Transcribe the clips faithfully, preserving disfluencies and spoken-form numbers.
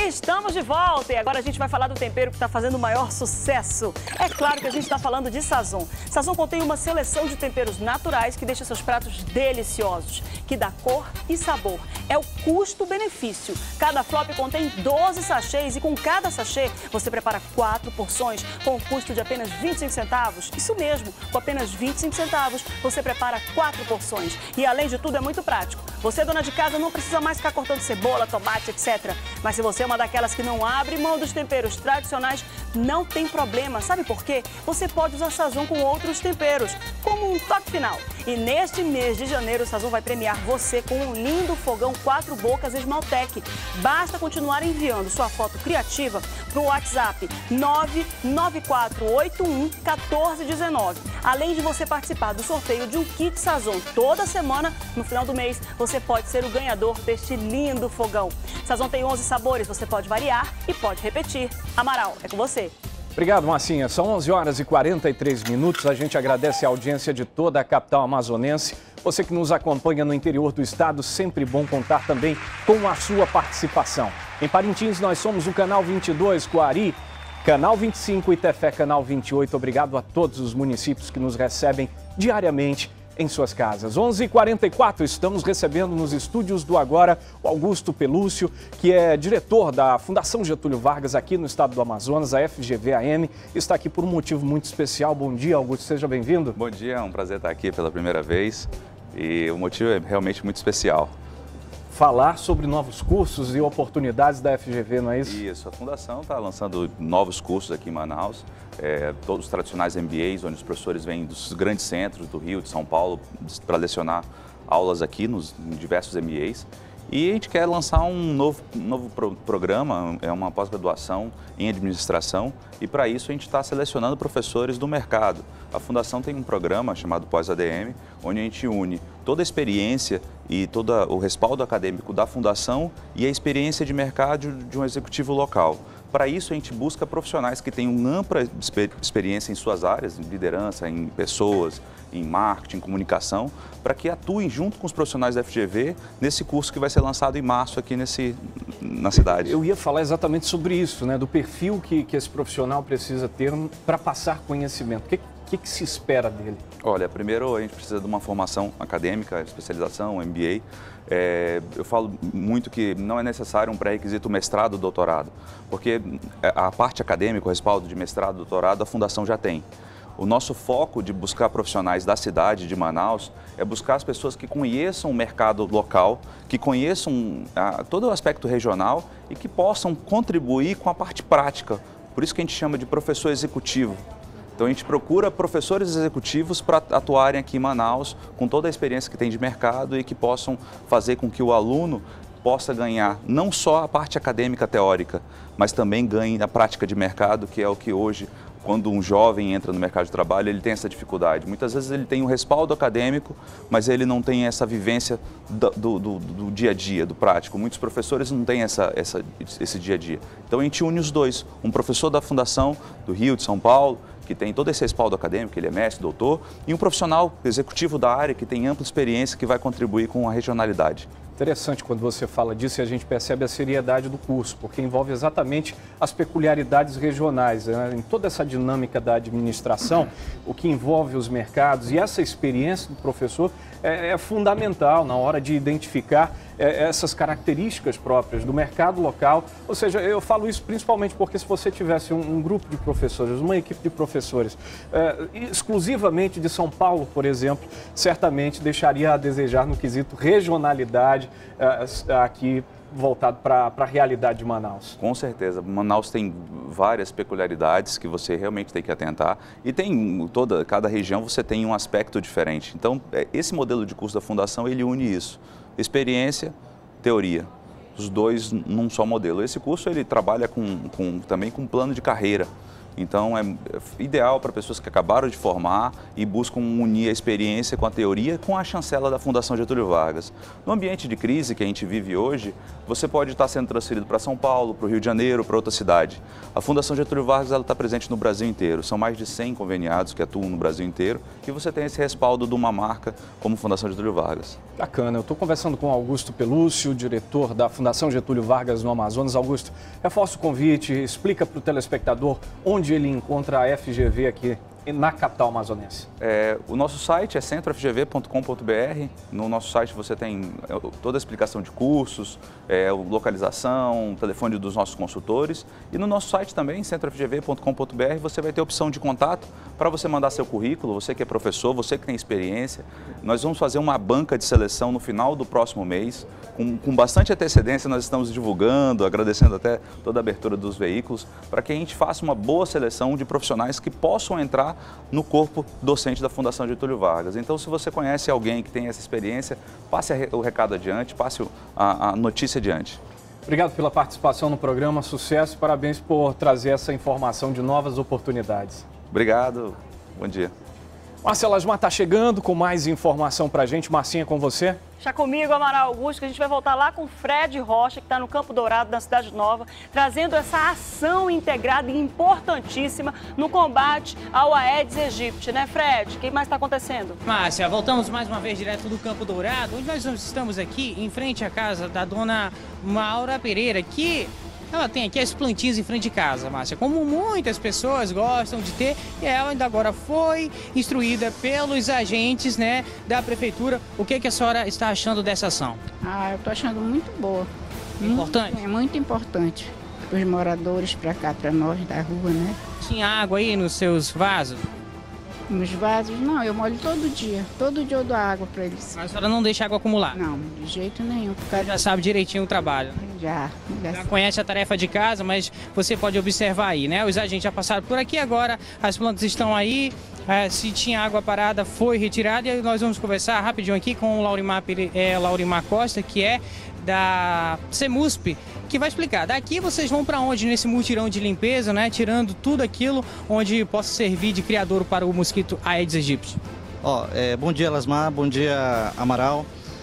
Estamos de volta e agora a gente vai falar do tempero que está fazendo o maior sucesso. É claro que a gente está falando de Sazon. Sazon contém uma seleção de temperos naturais que deixa seus pratos deliciosos, que dá cor e sabor. É o custo-benefício. Cada flop contém doze sachês e com cada sachê você prepara quatro porções com o custo de apenas vinte e cinco centavos. Isso mesmo, com apenas vinte e cinco centavos você prepara quatro porções. E além de tudo é muito prático. Você, dona de casa, não precisa mais ficar cortando cebola, tomate, etcétera. Mas se você é uma daquelas que não abre mão dos temperos tradicionais, não tem problema. Sabe por quê? Você pode usar Sazon com outros temperos, como um toque final. E neste mês de janeiro, o Sazon vai premiar você com um lindo fogão quatro bocas Esmaltec. Basta continuar enviando sua foto criativa para o WhatsApp nove nove quatro oito um um quatro um nove. Além de você participar do sorteio de um kit Sazon toda semana, no final do mês, você pode ser o ganhador deste lindo fogão. Sazon tem onze sabores, você pode variar e pode repetir. Amaral, é com você. Obrigado, Marcinha. São onze horas e quarenta e três minutos. A gente agradece a audiência de toda a capital amazonense. Você que nos acompanha no interior do estado, sempre bom contar também com a sua participação. Em Parintins, nós somos o Canal vinte e dois, Coari, Canal vinte e cinco, Itefé, Canal vinte e oito. Obrigado a todos os municípios que nos recebem diariamente em suas casas. onze e quarenta e quatro, estamos recebendo nos estúdios do Agora o Augusto Pelúcio, que é diretor da Fundação Getúlio Vargas aqui no estado do Amazonas, a F G V A M, está aqui por um motivo muito especial. Bom dia, Augusto, seja bem-vindo. Bom dia, é um prazer estar aqui pela primeira vez e o motivo é realmente muito especial. Falar sobre novos cursos e oportunidades da F G V, não é isso? Isso, a Fundação está lançando novos cursos aqui em Manaus, é, todos os tradicionais M B As, onde os professores vêm dos grandes centros do Rio, de São Paulo, para lecionar aulas aqui nos em diversos M B As. E a gente quer lançar um novo, um novo pro, programa, é uma pós-graduação em administração, e para isso a gente está selecionando professores do mercado. A Fundação tem um programa chamado Pós-A D M, onde a gente une toda a experiência e todo o respaldo acadêmico da Fundação e a experiência de mercado de um executivo local. Para isso, a gente busca profissionais que tenham ampla experiência em suas áreas, em liderança, em pessoas, em marketing, em comunicação, para que atuem junto com os profissionais da F G V nesse curso que vai ser lançado em março aqui nesse, na cidade. Eu ia falar exatamente sobre isso, né? Do perfil que, que esse profissional precisa ter para passar conhecimento. O que, que, que se espera dele? Olha, primeiro a gente precisa de uma formação acadêmica, especialização, M B A. É, eu falo muito que não é necessário um pré-requisito mestrado ou doutorado, porque a parte acadêmica, o respaldo de mestrado, doutorado, a Fundação já tem. O nosso foco de buscar profissionais da cidade de Manaus é buscar as pessoas que conheçam o mercado local, que conheçam ah, todo o aspecto regional e que possam contribuir com a parte prática. Por isso que a gente chama de professor executivo. Então a gente procura professores executivos para atuarem aqui em Manaus com toda a experiência que tem de mercado e que possam fazer com que o aluno possa ganhar não só a parte acadêmica teórica, mas também ganhe a prática de mercado, que é o que hoje, quando um jovem entra no mercado de trabalho, ele tem essa dificuldade. Muitas vezes ele tem um respaldo acadêmico, mas ele não tem essa vivência do, do, do, do dia a dia, do prático. Muitos professores não têm essa, essa, esse dia a dia. Então a gente une os dois, um professor da Fundação do Rio, de São Paulo, que tem todo esse respaldo acadêmico, ele é mestre, doutor, e um profissional executivo da área que tem ampla experiência que vai contribuir com a regionalidade. Interessante quando você fala disso e a gente percebe a seriedade do curso, porque envolve exatamente as peculiaridades regionais, né? Em toda essa dinâmica da administração, o que envolve os mercados e essa experiência do professor é, é fundamental na hora de identificar é, essas características próprias do mercado local. Ou seja, eu falo isso principalmente porque se você tivesse um, um grupo de professores, uma equipe de professores é, exclusivamente de São Paulo, por exemplo, certamente deixaria a desejar no quesito regionalidade é, aqui voltado para a realidade de Manaus. Com certeza. Manaus tem várias peculiaridades que você realmente tem que atentar e tem toda, cada região você tem um aspecto diferente. Então, esse modelo de curso da Fundação, ele une isso. Experiência, teoria. Os dois num só modelo. Esse curso, ele trabalha com, com, também com plano de carreira. Então, é ideal para pessoas que acabaram de formar e buscam unir a experiência com a teoria com a chancela da Fundação Getúlio Vargas. No ambiente de crise que a gente vive hoje, você pode estar sendo transferido para São Paulo, para o Rio de Janeiro, para outra cidade. A Fundação Getúlio Vargas está presente no Brasil inteiro. São mais de cem conveniados que atuam no Brasil inteiro e você tem esse respaldo de uma marca como Fundação Getúlio Vargas. Bacana. Eu estou conversando com Augusto Pelúcio, diretor da Fundação Getúlio Vargas no Amazonas. Augusto, reforça o convite, explica para o telespectador onde ele encontra a F G V aqui na capital amazonense. É, o nosso site é centro f g v ponto com ponto b r. No nosso site você tem toda a explicação de cursos, é, localização, telefone dos nossos consultores. E no nosso site também, centro f g v ponto com ponto b r, você vai ter opção de contato para você mandar seu currículo, você que é professor, você que tem experiência. Nós vamos fazer uma banca de seleção no final do próximo mês. Com, com bastante antecedência nós estamos divulgando, agradecendo até toda a abertura dos veículos, para que a gente faça uma boa seleção de profissionais que possam entrar no corpo docente da Fundação Getúlio Vargas. Então, se você conhece alguém que tem essa experiência, passe o recado adiante, passe a, a notícia adiante. Obrigado pela participação no programa, sucesso e parabéns por trazer essa informação de novas oportunidades. Obrigado, bom dia. Marcela Asmar está chegando com mais informação para a gente. Marcinha, com você. Já comigo, Amaral Augusto, que a gente vai voltar lá com o Fred Rocha, que está no Campo Dourado, na Cidade Nova, trazendo essa ação integrada e importantíssima no combate ao Aedes aegypti, né, Fred? O que mais está acontecendo? Márcia, voltamos mais uma vez direto do Campo Dourado, onde nós estamos aqui em frente à casa da dona Maura Pereira, que ela tem aqui as plantinhas em frente de casa, Márcia, como muitas pessoas gostam de ter, e ela ainda agora foi instruída pelos agentes, né, da prefeitura. O que, que a senhora está achando dessa ação? Ah, eu estou achando muito boa. Importante? Muito, é muito importante para os moradores, para cá, para nós da rua, né? Tinha água aí nos seus vasos? Nos vasos, não, eu molho todo dia. Todo dia eu dou água para eles. Mas a senhora não deixa água acumular? Não, de jeito nenhum. Você já sabe direitinho o trabalho? Já. Já, já conhece a tarefa de casa, mas você pode observar aí, né? Os agentes já passaram por aqui, agora as plantas estão aí. É, se tinha água parada, foi retirada. E nós vamos conversar rapidinho aqui com o Laurimar, é, Laurimar Costa, que é da Semusp, que vai explicar. Daqui vocês vão para onde nesse mutirão de limpeza, né? Tirando tudo aquilo onde possa servir de criadouro para o mosquito Aedes aegypti. Ó, é, bom dia, Lasmar, bom dia, Amaral.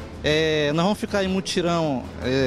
É, nós vamos ficar em mutirão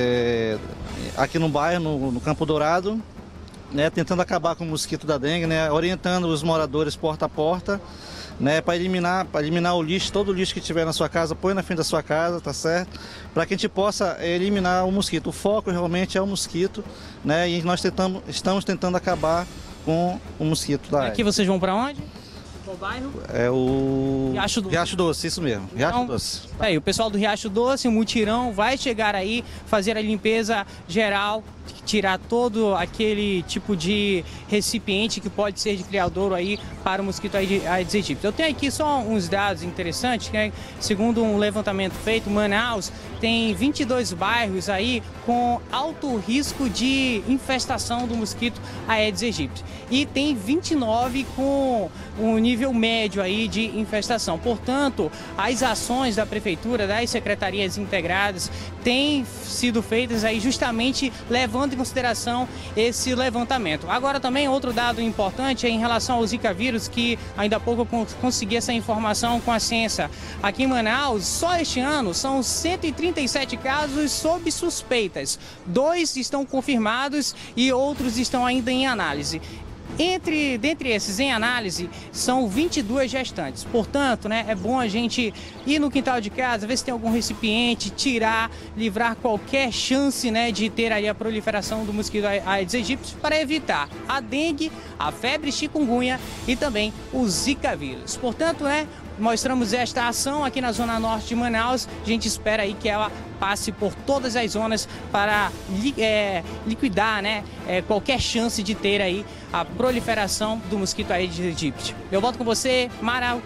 é, aqui no bairro, no, no Campo Dourado, né? Tentando acabar com o mosquito da dengue, né? Orientando os moradores porta a porta, né, para eliminar, para eliminar o lixo, todo o lixo que tiver na sua casa, põe na frente da sua casa, tá certo? Para que a gente possa eliminar o mosquito. O foco realmente é o mosquito, né? E nós tentamos, estamos tentando acabar com o mosquito da Aedes. Aqui vocês vão para onde? Qual bairro? É o Riacho Doce. Riacho Doce, isso mesmo. Riacho então, Doce. Tá. Aí, o pessoal do Riacho Doce, o mutirão, vai chegar aí, fazer a limpeza geral, tirar todo aquele tipo de recipiente que pode ser de criadouro aí para o mosquito Aedes aegypti. Eu tenho aqui só uns dados interessantes, né? Segundo um levantamento feito, Manaus tem vinte e dois bairros aí com alto risco de infestação do mosquito Aedes aegypti e tem vinte e nove com um nível médio aí de infestação. Portanto, as ações da prefeitura, das secretarias integradas, têm sido feitas aí justamente levando em consideração esse levantamento. Agora também outro dado importante é em relação ao Zika vírus, que ainda há pouco eu consegui essa informação com a ciência. Aqui em Manaus, só este ano, são cento e trinta e sete casos sob suspeitas. Dois estão confirmados e outros estão ainda em análise. Entre, dentre esses em análise, são vinte e duas gestantes. Portanto, né, é bom a gente ir no quintal de casa, ver se tem algum recipiente, tirar, livrar qualquer chance, né, de ter aí a proliferação do mosquito Aedes aegypti para evitar a dengue, a febre chikungunya e também o Zika vírus. Portanto, né, mostramos esta ação aqui na zona norte de Manaus. A gente espera aí que ela passe por todas as zonas para é, liquidar, né, é, qualquer chance de ter aí a proliferação do mosquito Aedes aegypti. Eu volto com você, Amaral.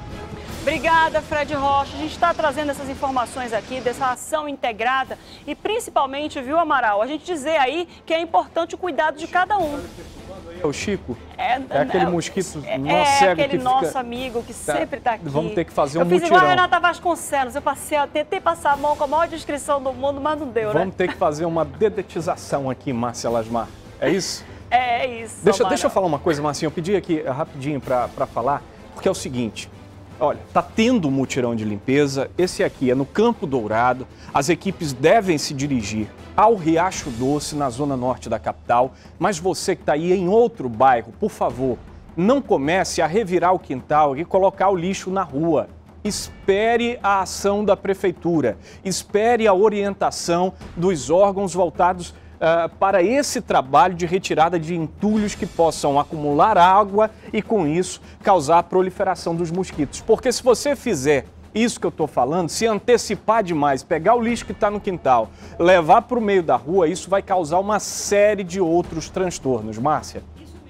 Obrigada, Fred Rocha. A gente está trazendo essas informações aqui, dessa ação integrada e principalmente, viu, Amaral, a gente dizer aí que é importante o cuidado de cada um. É o Chico? É, é aquele é, mosquito é, nosso é cego aquele que nosso fica... amigo que tá. sempre está aqui. Vamos ter que fazer um eu mutirão. Eu fiz igual a Renata Vasconcelos, eu passei, eu tentei passar a mão com a maior descrição do mundo, mas não deu, Vamos né? ter que fazer uma dedetização aqui, Márcia Lasmar. É isso? É isso. Deixa, deixa eu falar uma coisa, Marcinho. Eu pedi aqui rapidinho para falar, porque é o seguinte. Olha, está tendo um mutirão de limpeza, esse aqui é no Campo Dourado, as equipes devem se dirigir ao Riacho Doce, na zona norte da capital, mas você que está aí em outro bairro, por favor, não comece a revirar o quintal e colocar o lixo na rua. Espere a ação da prefeitura, espere a orientação dos órgãos voltados Uh, para esse trabalho de retirada de entulhos que possam acumular água e, com isso, causar a proliferação dos mosquitos. Porque se você fizer isso que eu estou falando, se antecipar demais, pegar o lixo que está no quintal, levar para o meio da rua, isso vai causar uma série de outros transtornos. Márcia?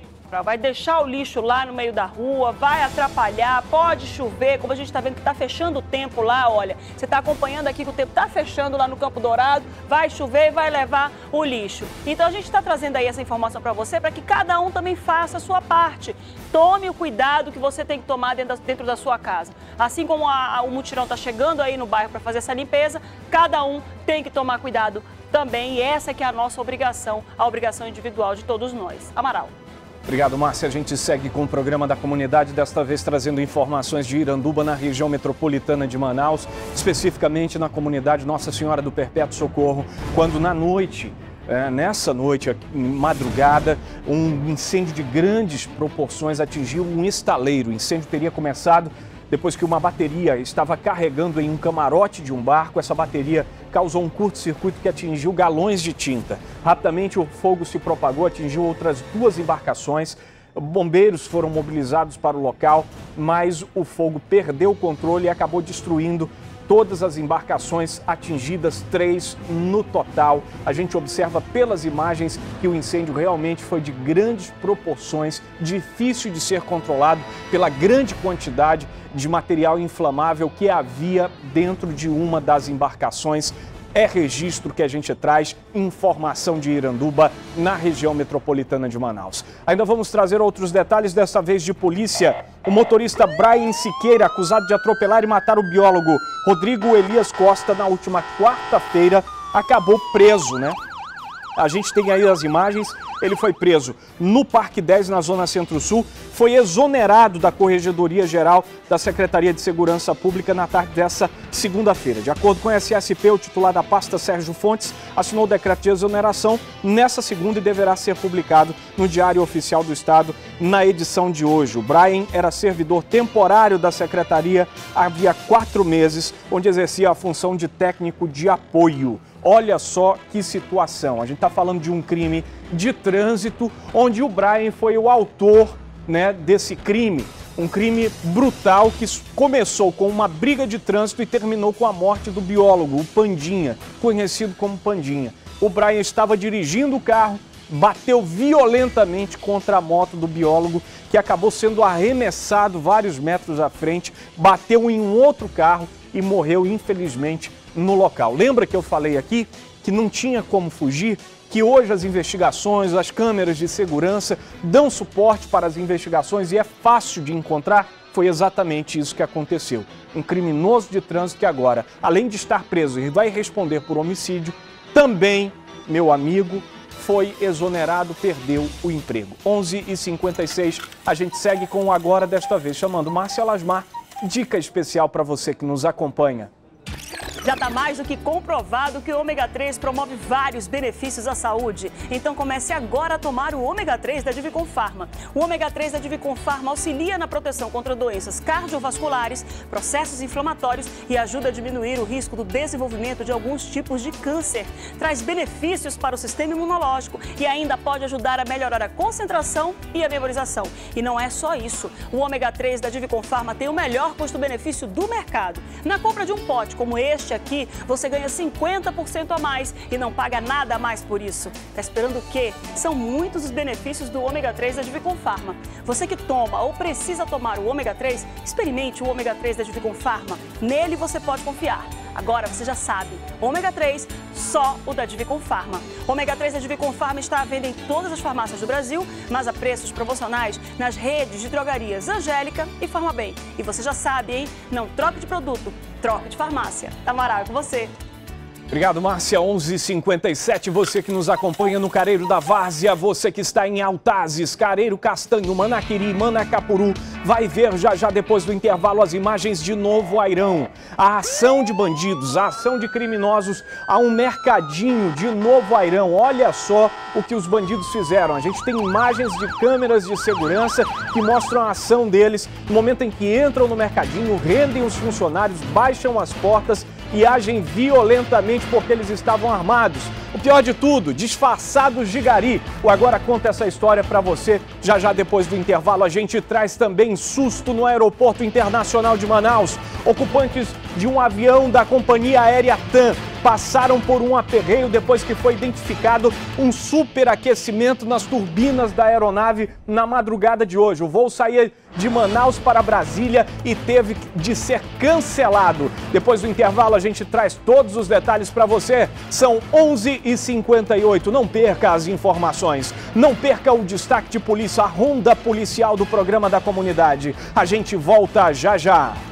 Vai deixar o lixo lá no meio da rua, vai atrapalhar, pode chover, como a gente está vendo que está fechando o tempo lá, olha. Você está acompanhando aqui que o tempo está fechando lá no Campo Dourado, vai chover e vai levar o lixo. Então a gente está trazendo aí essa informação para você, para que cada um também faça a sua parte. Tome o cuidado que você tem que tomar dentro da, dentro da sua casa. Assim como a, a, o mutirão está chegando aí no bairro para fazer essa limpeza, cada um tem que tomar cuidado também. E essa que é a nossa obrigação, a obrigação individual de todos nós. Amaral. Obrigado, Márcia. A gente segue com o programa da comunidade, desta vez trazendo informações de Iranduba, na região metropolitana de Manaus, especificamente na comunidade Nossa Senhora do Perpétuo Socorro, quando na noite, é, nessa noite, em madrugada, um incêndio de grandes proporções atingiu um estaleiro. O incêndio teria começado depois que uma bateria estava carregando em um camarote de um barco. Essa bateria causou um curto-circuito que atingiu galões de tinta. Rapidamente o fogo se propagou, atingiu outras duas embarcações. Bombeiros foram mobilizados para o local, mas o fogo perdeu o controle e acabou destruindo todas as embarcações atingidas, três no total. A gente observa pelas imagens que o incêndio realmente foi de grandes proporções, difícil de ser controlado pela grande quantidade de material inflamável que havia dentro de uma das embarcações. É registro que a gente traz, informação de Iranduba, na região metropolitana de Manaus. Ainda vamos trazer outros detalhes, dessa vez de polícia. O motorista Brian Siqueira, acusado de atropelar e matar o biólogo Rodrigo Elias Costa na última quarta-feira, acabou preso, né? A gente tem aí as imagens. Ele foi preso no Parque dez, na Zona Centro-Sul, foi exonerado da Corregedoria Geral da Secretaria de Segurança Pública na tarde dessa segunda-feira. De acordo com a S S P, o titular da pasta, Sérgio Fontes, assinou o decreto de exoneração nessa segunda e deverá ser publicado no Diário Oficial do Estado na edição de hoje. O Brian era servidor temporário da Secretaria havia quatro meses, onde exercia a função de técnico de apoio. Olha só que situação, a gente está falando de um crime de trânsito, onde o Brian foi o autor, né, desse crime. Um crime brutal que começou com uma briga de trânsito e terminou com a morte do biólogo, o Pandinha, conhecido como Pandinha. O Brian estava dirigindo o carro, bateu violentamente contra a moto do biólogo, que acabou sendo arremessado vários metros à frente, bateu em um outro carro e morreu, infelizmente, no local. Lembra que eu falei aqui que não tinha como fugir? Que hoje as investigações, as câmeras de segurança dão suporte para as investigações e é fácil de encontrar? Foi exatamente isso que aconteceu. Um criminoso de trânsito que agora, além de estar preso e vai responder por homicídio, também, meu amigo, foi exonerado, perdeu o emprego. onze e cinquenta e seis, a gente segue com o Agora, desta vez chamando Márcia Lasmar. Dica especial para você que nos acompanha. Já está mais do que comprovado que o ômega três promove vários benefícios à saúde. Então comece agora a tomar o ômega três da Divicon Pharma. O ômega três da Divicon Pharma auxilia na proteção contra doenças cardiovasculares, processos inflamatórios e ajuda a diminuir o risco do desenvolvimento de alguns tipos de câncer. Traz benefícios para o sistema imunológico e ainda pode ajudar a melhorar a concentração e a memorização. E não é só isso. O ômega três da Divicon Pharma tem o melhor custo-benefício do mercado. Na compra de um pote como este aqui, você ganha cinquenta por cento a mais e não paga nada a mais por isso. Tá esperando o quê? São muitos os benefícios do ômega três da Divicon Pharma. Você que toma ou precisa tomar o ômega três, experimente o ômega três da Divicon Pharma. Nele você pode confiar. Agora você já sabe, ômega três, só o da Divicon Pharma. O ômega três da Divicon Pharma está à venda em todas as farmácias do Brasil, mas a preços promocionais nas redes de drogarias Angélica e Farmabem. E você já sabe, hein? Não troque de produto, troque de farmácia. Amaral, é com você. Obrigado, Márcia. onze e cinquenta e sete, você que nos acompanha no Careiro da Várzea, você que está em Altazes, Careiro Castanho, Manaquiri, Manacapuru, vai ver já já depois do intervalo as imagens de Novo Airão. A ação de bandidos, a ação de criminosos a um mercadinho de Novo Airão. Olha só o que os bandidos fizeram. A gente tem imagens de câmeras de segurança que mostram a ação deles no momento em que entram no mercadinho, rendem os funcionários, baixam as portas e agem violentamente porque eles estavam armados. O pior de tudo, disfarçados de gari. O Agora conta essa história para você. Já já depois do intervalo a gente traz também susto no Aeroporto Internacional de Manaus. Ocupantes de um avião da companhia aérea TAM passaram por um aperreio depois que foi identificado um superaquecimento nas turbinas da aeronave na madrugada de hoje. O voo saía de Manaus para Brasília e teve de ser cancelado. Depois do intervalo a gente traz todos os detalhes para você. São onze e cinquenta e oito. Não perca as informações. Não perca o destaque de polícia, a ronda policial do programa da comunidade. A gente volta já já.